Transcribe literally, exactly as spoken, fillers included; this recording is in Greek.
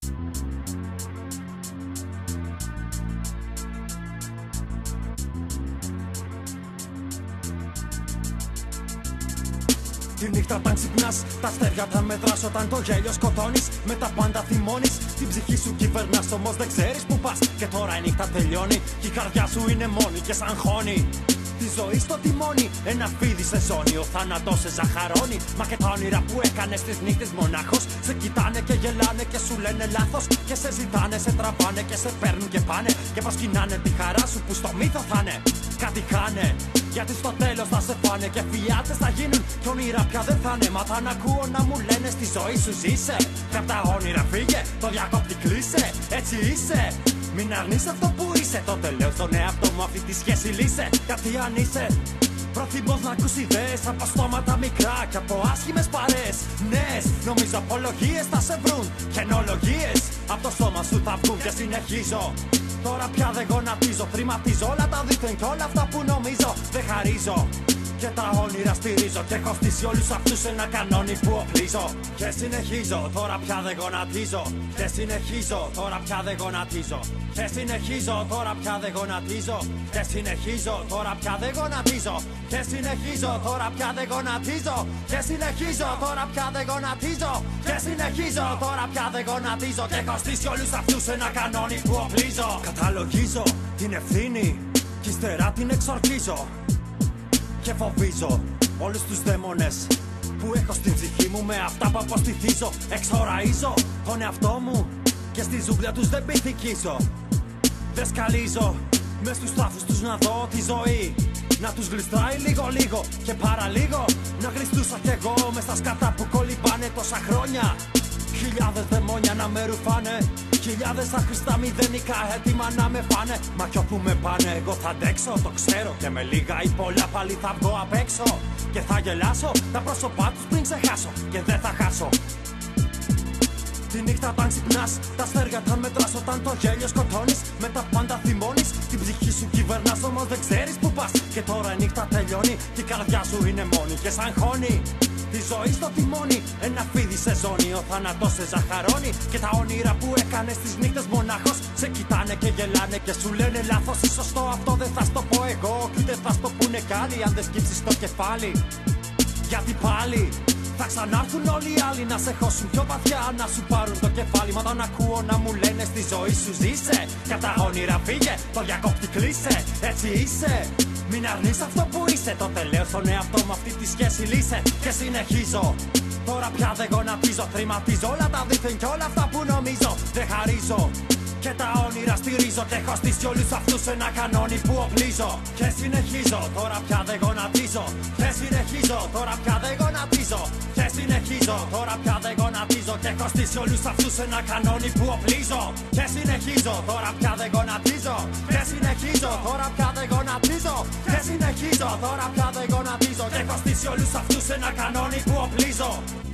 Τη νύχτα όταν ξυπνάς, τα αστέρια θα μετράς. Όταν το γέλιο σκοτώνεις, με τα πάντα θυμώνεις. Την ψυχή σου κυβερνάς, όμως δεν ξέρεις που πας. Και τώρα η νύχτα τελειώνει, και η καρδιά σου είναι μόνη και σαν χώνει. Τη ζωή στο τιμόνι, ένα φίδι σε ζώνει. Ο θάνατος σε ζαχαρώνει. Μα και τα όνειρα που έκανες τις νύχτες μονάχος, σε κοιτάνε και γελάνε και σου λένε λάθος. Και σε ζητάνε, σε τραβάνε και σε παίρνουν και πάνε. Και προσκυνάνε τη χαρά σου που στο μύθο θα είναι. Κάτι χάνε, γιατί στο τέλος θα σε φάνε. Και φιάτες θα γίνουν κι όνειρα πια δεν θα είναι. Μα θα ακούω να μου λένε στη ζωή σου ζήσε. Και απ' τα όνειρα φύγε, το διακόπτη κλείσε. Έτσι είσαι. Μην αρνείς αυτό που είσαι. Τότε λέω στον εαυτό μου αυτή τη σχέση λύσε. Γιατί αν είσαι πρόθυμος να ακούς ιδέες από στόματα μικρά και από άσχημες παρέες νέες, νομίζω απολογίες θα σε βρουν. Και ενολογίες από το στόμα σου θα βγουν. Και συνεχίζω. Τώρα πια δεν γονατίζω. Θρηματίζω όλα τα δίθεν και όλα αυτά που νομίζω. Δεν χαρίζω. Και τα όνειρα στηρίζω. Και έχω στήσει όλους αυτούς ένα κανόνι που οπλίζω. Και συνεχίζω, τώρα πια δεν γονατίζω. Και συνεχίζω, τώρα πια δεν γονατίζω. Και συνεχίζω, τώρα πια δεν γονατίζω. Και συνεχίζω, τώρα πια δεν γονατίζω. Και συνεχίζω, τώρα πια δεν γονατίζω. Και συνεχίζω, τώρα πια δεν γονατίζω. Και συνεχίζω, τώρα πια δεν γονατίζω. Και έχω στήσει όλους αυτούς ένα κανόνι που οπλίζω. Καταλογίζω την ευθύνη κι ύστερα την εξορκίζω. Και φοβίζω όλους τους δαίμονες που έχω στην ψυχή μου. Με αυτά που αποστηθίζω, εξοραίζω τον εαυτό μου και στη ζούγκλια τους δεν πυθικίζω. Δεν σκαλίζω μες στους τάφους τους να δω τη ζωή να τους γλιστράει λίγο λίγο και παραλίγο. Να γλιστούσα κι εγώ μες στα σκάτα που κολυμπάνε τόσα χρόνια. Χιλιάδες δαιμόνια να με ρουφάνε. Χιλιάδες άχρηστα μηδενικά έτοιμα να με φάνε. Μα κι όπου με πάνε εγώ θα αντέξω, το ξέρω. Και με λίγα ή πολλά πάλι θα βγω απ' έξω. Και θα γελάσω τα πρόσωπά τους πριν ξεχάσω. Και δεν θα χάσω. Τη νύχτα όταν ξυπνάς, τα αστέρια θα μετράς. Όταν το γέλιο σκοτώνεις, με τα πάντα θυμώνεις. Την ψυχή σου κυβερνάς, όμως δεν ξέρεις που πας. Και τώρα η νύχτα τελειώνει, και η καρδιά σου είναι μόνη και σαν χώνει. Τη ζωή στο τιμόνι, ένα φίδι σε ζώνει. Ο θάνατος σε ζαχαρώνει. Και τα όνειρα που έκανες τις νύχτες μονάχος, σε κοιτάνε και γελάνε και σου λένε λάθος. Ή σωστό αυτό δεν θα στο πω εγώ, κι ούτε θα στο πούνε κι άλλοι. Αν δεν σκύψεις το κεφάλι, γιατί πάλι θα ξανάρθουν όλοι οι άλλοι να σε χώσουν πιο βαθιά, να σου πάρουν το κεφάλι. Μα όταν ακούω να μου λένε στη ζωή σου ζήσε. Και τα όνειρα φύγε, το διακόπτη κλείσε. Έτσι είσαι. Μην αρνείς αυτό που είσαι. Τότε λέω στον εαυτό μου αυτή τη σχέση λύσε. Και συνεχίζω. Τώρα πια δεν γονατίζω. Θρηματίζω όλα τα δίθεν και όλα αυτά που νομίζω. Δεν χαρίζω. Και τα όνειρα στηρίζω. Και έχω στήσει όλους αυτούς ένα κανόνι που οπλίζω. Και συνεχίζω. Τώρα πια δεν γονατίζω. Και συνεχίζω. Τώρα πια δεν γονατίζω. Και συνεχίζω. Τώρα πια δεν γονατίζω. Και έχω στήσει όλους αυτούς ένα κανόνι που οπλίζω. Και συνεχίζω. Τώρα πια δεν γονατίζω. Και συνεχίζω. Τώρα πια δεν γονατίζω. Και συνεχίζω. Τώρα πια δεν γονατίζω. Και έχω στήσει όλους αυτούς ένα κανόνι που οπλίζω.